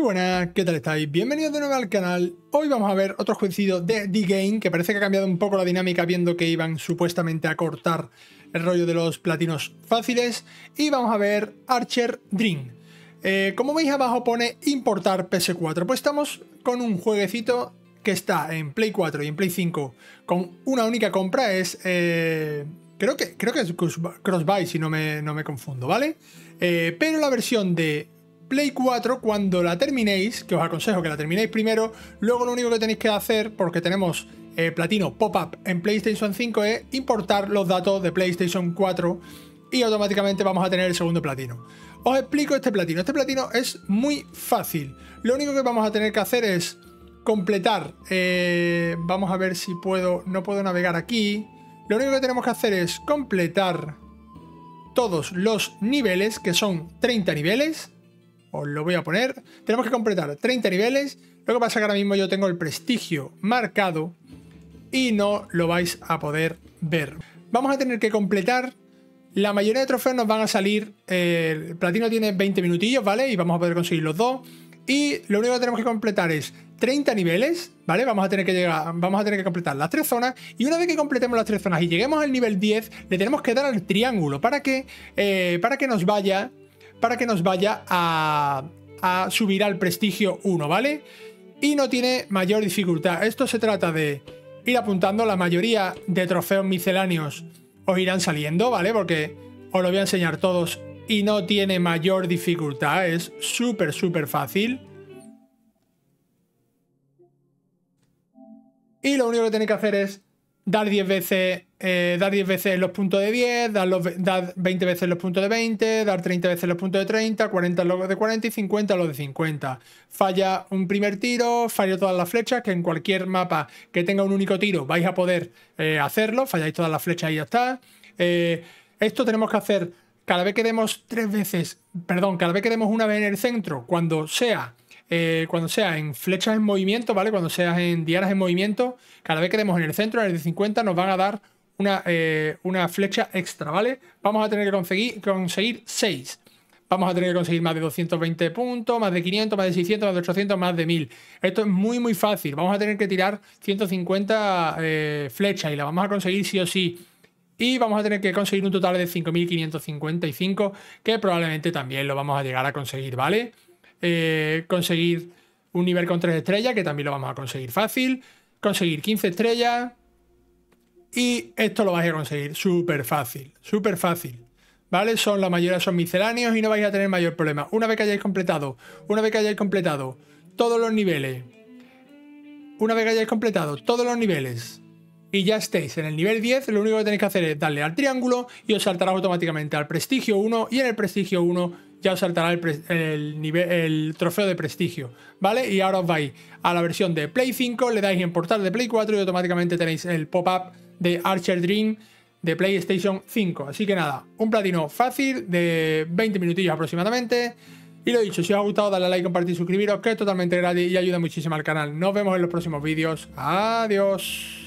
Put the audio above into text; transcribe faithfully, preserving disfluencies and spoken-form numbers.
Muy buenas, ¿qué tal estáis? Bienvenidos de nuevo al canal. Hoy vamos a ver otro jueguecito de The Game, que parece que ha cambiado un poco la dinámica viendo que iban supuestamente a cortar el rollo de los platinos fáciles. Y vamos a ver Archer Dream. Eh, como veis abajo pone importar P S cuatro. Pues estamos con un jueguecito que está en Play cuatro y en Play cinco con una única compra. Es... Eh, creo, que, creo que es Crossbuy, si no me, no me confundo, ¿vale? Eh, pero la versión de Play cuatro, cuando la terminéis, que os aconsejo que la terminéis primero, luego lo único que tenéis que hacer, porque tenemos eh, platino pop-up en PlayStation cinco, es importar los datos de PlayStation cuatro y automáticamente vamos a tener el segundo platino. Os explico este platino. Este platino es muy fácil. Lo único que vamos a tener que hacer es completar. Eh, vamos a ver si puedo... No puedo navegar aquí. Lo único que tenemos que hacer es completar todos los niveles, que son treinta niveles. Os lo voy a poner. Tenemos que completar treinta niveles. Lo que pasa es que ahora mismo yo tengo el prestigio marcado y no lo vais a poder ver. Vamos a tener que completar. La mayoría de trofeos nos van a salir. Eh, el platino tiene veinte minutillos, ¿vale? Y vamos a poder conseguir los dos. Y lo único que tenemos que completar es treinta niveles, ¿vale? Vamos a tener que llegar, vamos a tener que completar las tres zonas. Y una vez que completemos las tres zonas y lleguemos al nivel diez, le tenemos que dar al triángulo para que, eh, para que nos vaya. Para que nos vaya a, a subir al prestigio uno, ¿vale? Y no tiene mayor dificultad. Esto se trata de ir apuntando. La mayoría de trofeos misceláneos os irán saliendo, ¿vale? Porque os lo voy a enseñar todos y no tiene mayor dificultad. Es súper, súper fácil. Y lo único que tenéis que hacer es dar diez veces, eh, dar diez veces los puntos de diez, dar, los, dar veinte veces los puntos de veinte, dar treinta veces los puntos de treinta, cuarenta los de cuarenta y cincuenta los de cincuenta. Falla un primer tiro, falla todas las flechas, que en cualquier mapa que tenga un único tiro vais a poder eh, hacerlo. Falláis todas las flechas y ya está. Eh, esto tenemos que hacer cada vez que demos tres veces, perdón, cada vez que demos una vez en el centro, cuando sea... Eh, cuando sea en flechas en movimiento, ¿vale? Cuando sea en dianas en movimiento, cada vez que demos en el centro, en el de cincuenta, nos van a dar una, eh, una flecha extra, ¿vale? Vamos a tener que conseguir, conseguir seis. Vamos a tener que conseguir más de doscientos veinte puntos, más de quinientos, más de seiscientos, más de ochocientos, más de mil. Esto es muy, muy fácil. Vamos a tener que tirar ciento cincuenta eh, flechas y la vamos a conseguir sí o sí. Y vamos a tener que conseguir un total de cinco mil quinientos cincuenta y cinco, que probablemente también lo vamos a llegar a conseguir, ¿vale? Eh, conseguir un nivel con tres estrellas, que también lo vamos a conseguir fácil. Conseguir quince estrellas. Y esto lo vais a conseguir súper fácil. Súper fácil. ¿Vale? Son, la mayoría son misceláneos y no vais a tener mayor problema. Una vez que hayáis completado, una vez que hayáis completado todos los niveles. Una vez que hayáis completado todos los niveles y ya estéis en el nivel diez, lo único que tenéis que hacer es darle al triángulo y os saltará automáticamente al prestigio uno, y en el prestigio uno ya os saltará el, el, nivel, el trofeo de prestigio, ¿vale? Y ahora os vais a la versión de Play cinco, le dais a importar de Play cuatro y automáticamente tenéis el pop-up de Archer Dream de PlayStation cinco. Así que nada, un platino fácil de veinte minutillos aproximadamente. Y lo dicho, si os ha gustado, dale a like, compartir, suscribiros, que es totalmente gratis y ayuda muchísimo al canal. Nos vemos en los próximos vídeos. Adiós.